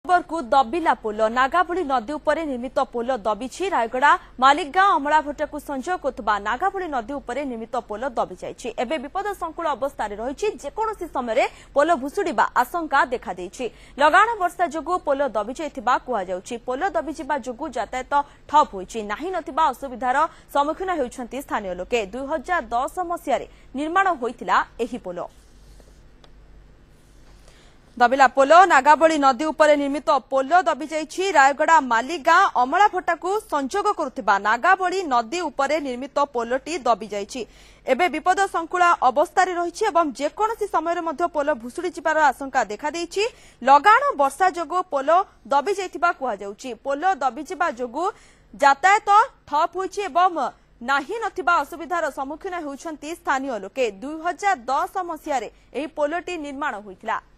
को दबिला पोल नागावली नदी उपर निर्मित पोल दबिछि। रायगड़ा मालिकगांव अमलाभट्टा को संजोग करथबा नागावली नदी उपर निर्मित पोल दबि जाइछि। एबे विपद संकुल अवस्था रहिछि। जेकोसी समय पोल भुसुड़िबा आशंका देखा देछि। लगाण वर्षा जोगु पोल दबि जाइथिबा कुहा जाउछि। पोल दबि जिबा जोगु यातायात ठप होइछि। नाही नथिबा असुविधार सम्मुखीन हेउछन्ति स्थानीय लोके। 2010 मसियारे निर्माण होइथिला एही पोल। दबिला पोल नागावली नदी उपर निर्मित पोल दबि जाइछि। रायगड़ा मालिकगांव अमलाभट्टा को संजोग करुथिबा नागावली नदी उपर निर्मित पोलटी दबि जाइछि। एबे विपद संकुल अवस्था रहिछि एवं जेकोसी समय मध्ये पोल भुसुड़ी जिबार आशंका देखा देछि। लगाण वर्षा जोगु पोल दबि जाइथिबा कुहा जाउछि। पोल दबि जिबा जोगु यातायात ठप होइछि एवं नाही नथिबा असुविधार सम्मुखीन हेउछन्ति स्थानीय लोके। 2010 मसियारे एही पोलटी निर्माण होइथिला।